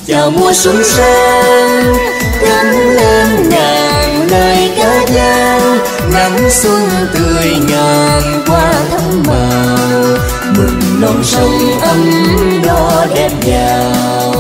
chào mùa xuân sang. Cánh lên ngàn lời ca vang, nắng xuân tươi ngàn qua thắm màu, mừng non sông ấm no đẹp giàu.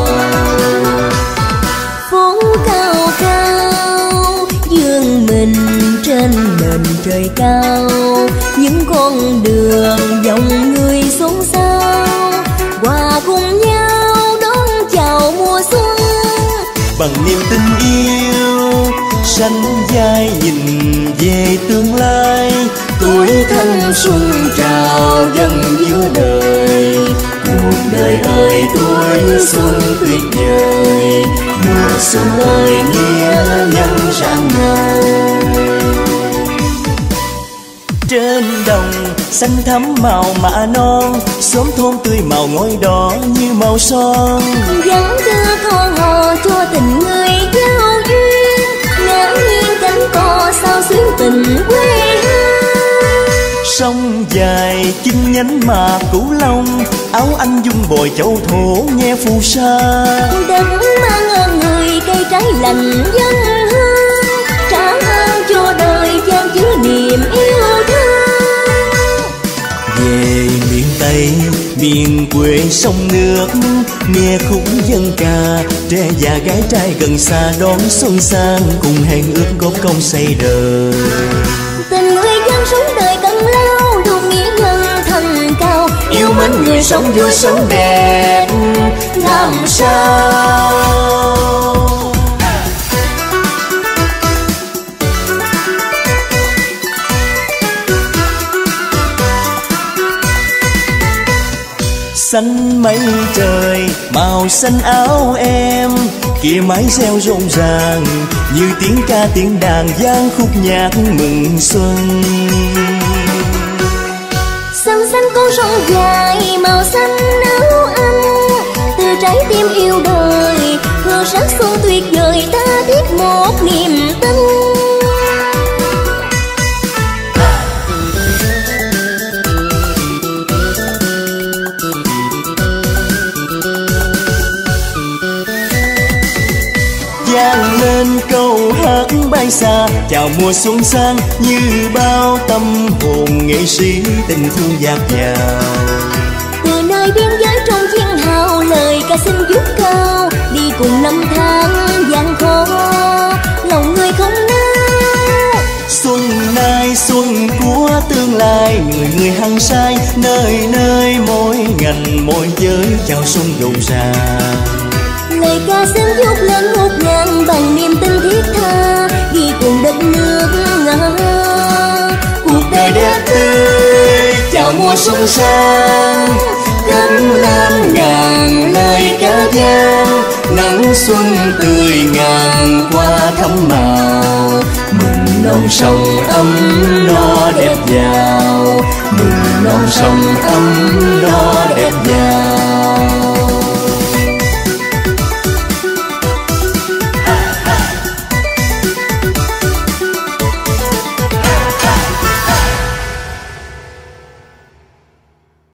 Phố cao cao dương mình trên nền trời cao, những con đường dòng người xôn xao, hòa cùng nhau đón chào mùa xuân. Bằng niềm tình yêu sánh vai nhìn về tương lai, tuổi thanh xuân trào dâng giữa đời. Cuộc đời ơi tuổi xuân tuyệt vời, mùa xuân ơi nghĩa nhân rạng ngời. Trên đồng xanh thắm màu mạ non, xóm thôn tươi màu ngói đỏ như màu son. Vắng đưa con hò cho tình người giao duyên, ngã nghiêng cánh cò sao xuyến tình quê hương. Sông dài chinh nhánh mà Cửu Long, áo anh dung bồi châu thổ nghe phù sa. Đất mang ơn người cây trái lành dân hương, trả ơn cho đời chan chứa niềm yêu thương. Về miền Tây miền quê sông nước, nghe khúc dân ca, trẻ già gái trai gần xa đón xuân sang, cùng hẹn ước góp công xây đời. Tình người dân sống đời cần lao, luôn nghĩa nhân thần cao, Yêu mến người sống vui sống đẹp làm sao. Xanh mây trời màu xanh áo em, kia mái reo rộn ràng như tiếng ca tiếng đàn vang khúc nhạc mừng xuân. Xanh xanh con sông dài màu xanh áo anh, từ trái tim yêu đời hương sắc xuân tuyệt vời, ta thiết một niềm tin. Vang lên câu hát bay xa, chào mùa xuân sang như bao tâm hồn nghệ sĩ tình thương dạt dào. Từ nơi biên giới trong thiên hào lời ca xin vút cao, đi cùng năm tháng gian khó lòng người không nao. Xuân nay xuân của tương lai, người người hăng say nơi nơi mỗi ngành mỗi giới chào xuân rộn ràng. Lời ca xin vút lên một ngàn bằng niềm tin thiết tha, đi cùng đất nước ngỡ cuộc đời đẹp tươi chào mùa xuân sang. Cánh lên ngàn lời ca vang, nắng xuân tươi ngàn qua thắm màu, mừng non sông ấm no đẹp giàu, mừng non sông ấm no đẹp giàu.